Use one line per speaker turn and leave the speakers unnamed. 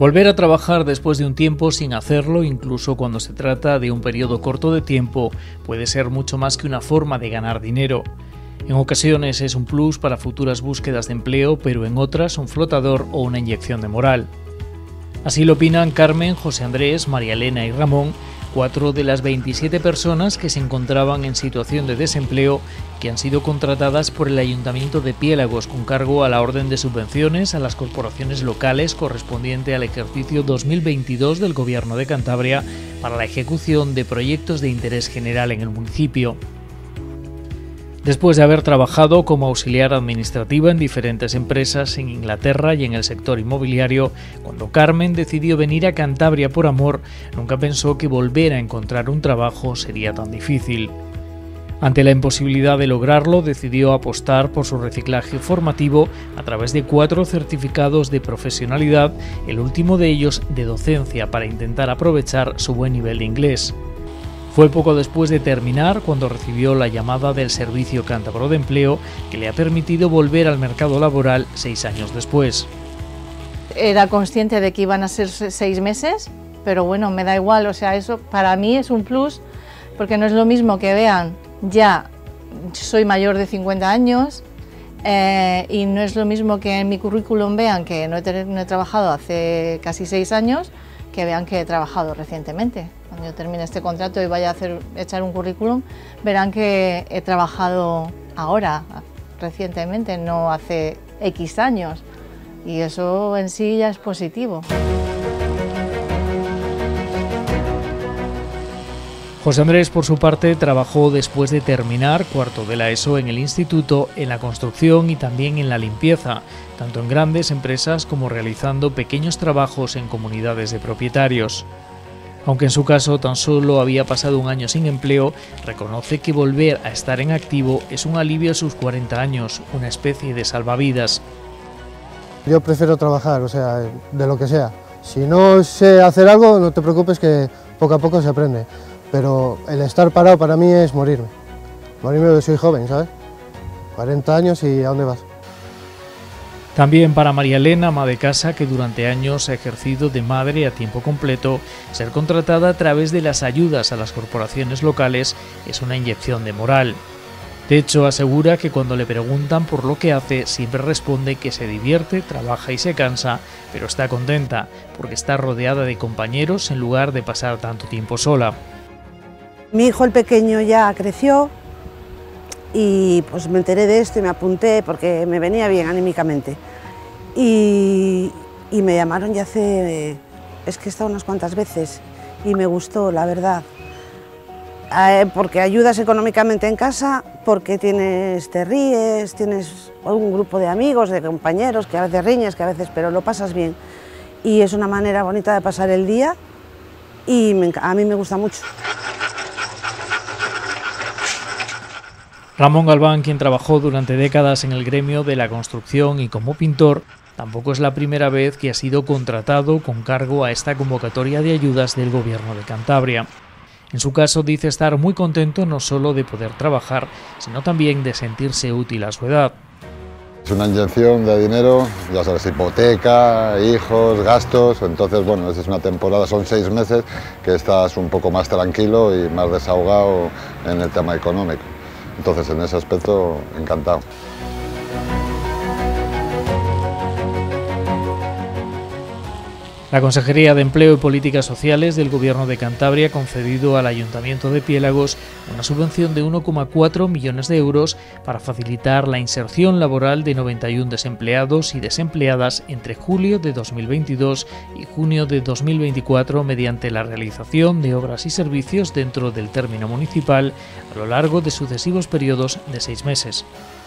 Volver a trabajar después de un tiempo sin hacerlo, incluso cuando se trata de un periodo corto de tiempo, puede ser mucho más que una forma de ganar dinero. En ocasiones es un plus para futuras búsquedas de empleo, pero en otras un flotador o una inyección de moral. Así lo opinan Carmen, José Andrés, María Elena y Ramón, 4 de las 27 personas que se encontraban en situación de desempleo que han sido contratadas por el Ayuntamiento de Piélagos con cargo a la orden de subvenciones a las corporaciones locales correspondiente al ejercicio 2022 del Gobierno de Cantabria para la ejecución de proyectos de interés general en el municipio. Después de haber trabajado como auxiliar administrativa en diferentes empresas en Inglaterra y en el sector inmobiliario, cuando Carmen decidió venir a Cantabria por amor, nunca pensó que volver a encontrar un trabajo sería tan difícil. Ante la imposibilidad de lograrlo, decidió apostar por su reciclaje formativo a través de 4 certificados de profesionalidad, el último de ellos de docencia, para intentar aprovechar su buen nivel de inglés. Fue poco después de terminar cuando recibió la llamada del Servicio Cántabro de Empleo, que le ha permitido volver al mercado laboral 6 años después.
Era consciente de que iban a ser 6 meses, pero bueno, me da igual, o sea, eso para mí es un plus, porque no es lo mismo que vean, ya soy mayor de 50 años, y no es lo mismo que en mi currículum vean que no he trabajado hace casi 6 años, que vean que he trabajado recientemente. Cuando yo termine este contrato y vaya a echar un currículum, verán que he trabajado ahora, recientemente, no hace X años. Y eso en sí ya es positivo.
José Andrés, por su parte, trabajó después de terminar cuarto de la ESO en el instituto, en la construcción y también en la limpieza, tanto en grandes empresas como realizando pequeños trabajos en comunidades de propietarios. Aunque en su caso tan solo había pasado un año sin empleo, reconoce que volver a estar en activo es un alivio a sus 40 años, una especie de salvavidas.
Yo prefiero trabajar, o sea, de lo que sea. Si no sé hacer algo, no te preocupes que poco a poco se aprende. Pero el estar parado para mí es morirme. Morirme porque soy joven, ¿sabes? 40 años y ¿a dónde vas?
También para María Elena, ama de casa que durante años ha ejercido de madre a tiempo completo, ser contratada a través de las ayudas a las corporaciones locales es una inyección de moral. De hecho, asegura que cuando le preguntan por lo que hace, siempre responde que se divierte, trabaja y se cansa, pero está contenta porque está rodeada de compañeros en lugar de pasar tanto tiempo sola.
Mi hijo el pequeño ya creció y pues me enteré de esto y me apunté porque me venía bien anímicamente. Y me llamaron ya es que he estado unas cuantas veces y me gustó, la verdad. Porque ayudas económicamente en casa, porque te ríes, tienes un grupo de amigos, de compañeros, que a veces riñes, que a veces, pero lo pasas bien. Y es una manera bonita de pasar el día y a mí me gusta mucho.
Ramón Galván, quien trabajó durante décadas en el gremio de la construcción y como pintor, tampoco es la primera vez que ha sido contratado con cargo a esta convocatoria de ayudas del Gobierno de Cantabria. En su caso dice estar muy contento no solo de poder trabajar, sino también de sentirse útil a su edad.
Es una inyección de dinero, ya sabes, hipoteca, hijos, gastos, entonces bueno, es una temporada, son 6 meses que estás un poco más tranquilo y más desahogado en el tema económico. Entonces, en ese aspecto, encantado.
La Consejería de Empleo y Políticas Sociales del Gobierno de Cantabria ha concedido al Ayuntamiento de Piélagos una subvención de 1,4 millones de euros para facilitar la inserción laboral de 91 desempleados y desempleadas entre julio de 2022 y junio de 2024 mediante la realización de obras y servicios dentro del término municipal a lo largo de sucesivos periodos de 6 meses.